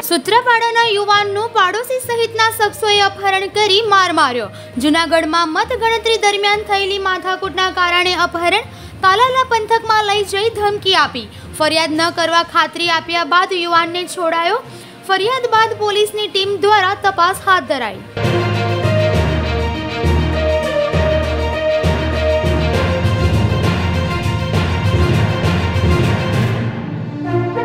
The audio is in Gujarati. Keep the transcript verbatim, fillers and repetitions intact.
સૂત્રાપાડાના યુવાનનું પાડોશી સહિતના શખ્સોએ અપહરણ કરી માર માર્યો। જૂનાગઢમાં મતગણતરી દરમિયાન થયેલી માથાકૂટના કારણે અપહરણ, તાલાલા પંથકમાં લઈ જઈ ધમકી આપી, ફરિયાદ ન કરવા ખાતરી આપ્યા બાદ યુવાનને છોડાયો। ફરિયાદ બાદ પોલીસની ટીમ દ્વારા તપાસ હાથ ધરાઈ।